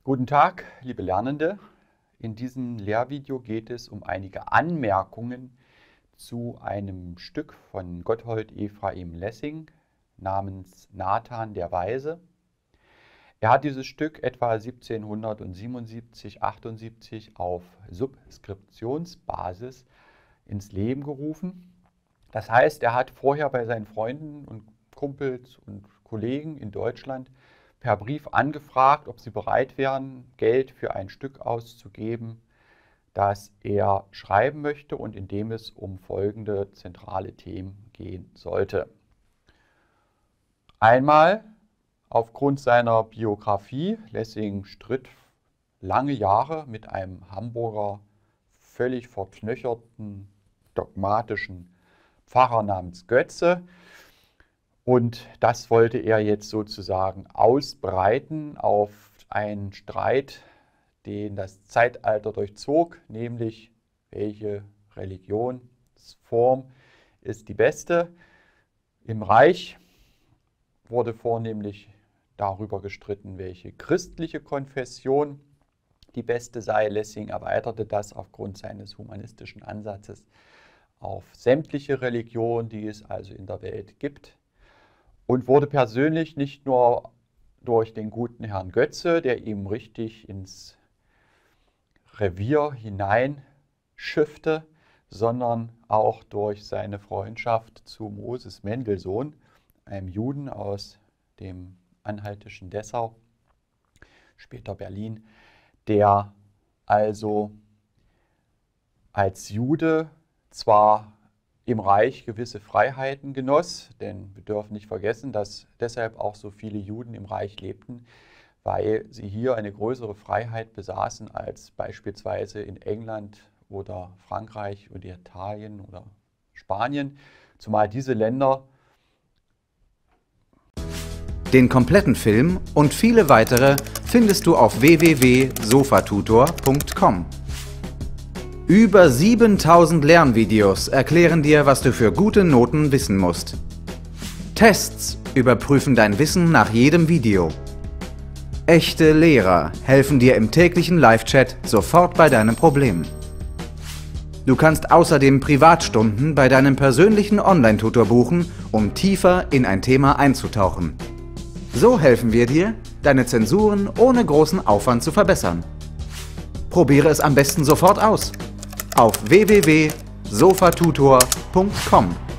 Guten Tag, liebe Lernende. In diesem Lehrvideo geht es um einige Anmerkungen zu einem Stück von Gotthold Ephraim Lessing namens Nathan der Weise. Er hat dieses Stück etwa 1777, 78 auf Subskriptionsbasis ins Leben gerufen. Das heißt, er hat vorher bei seinen Freunden und Kumpels und Kollegen in Deutschland per Brief angefragt, ob sie bereit wären, Geld für ein Stück auszugeben, das er schreiben möchte und in dem es um folgende zentrale Themen gehen sollte. Einmal aufgrund seiner Biografie. Lessing stritt lange Jahre mit einem Hamburger völlig verknöcherten, dogmatischen Pfarrer namens Götze. Und das wollte er jetzt sozusagen ausbreiten auf einen Streit, den das Zeitalter durchzog, nämlich welche Religionsform ist die beste. Im Reich wurde vornehmlich darüber gestritten, welche christliche Konfession die beste sei. Lessing erweiterte das aufgrund seines humanistischen Ansatzes auf sämtliche Religionen, die es also in der Welt gibt. Und wurde persönlich nicht nur durch den guten Herrn Götze, der ihm richtig ins Revier hineinschiffte, sondern auch durch seine Freundschaft zu Moses Mendelssohn, einem Juden aus dem anhaltischen Dessau, später Berlin, der also als Jude zwar im Reich gewisse Freiheiten genoss, denn wir dürfen nicht vergessen, dass deshalb auch so viele Juden im Reich lebten, weil sie hier eine größere Freiheit besaßen als beispielsweise in England oder Frankreich oder Italien oder Spanien, zumal diese Länder. Den kompletten Film und viele weitere findest du auf www.sofatutor.com. Über 7000 Lernvideos erklären dir, was du für gute Noten wissen musst. Tests überprüfen dein Wissen nach jedem Video. Echte Lehrer helfen dir im täglichen Live-Chat sofort bei deinem Problem. Du kannst außerdem Privatstunden bei deinem persönlichen Online-Tutor buchen, um tiefer in ein Thema einzutauchen. So helfen wir dir, deine Zensuren ohne großen Aufwand zu verbessern. Probiere es am besten sofort aus. Auf www.sofatutor.com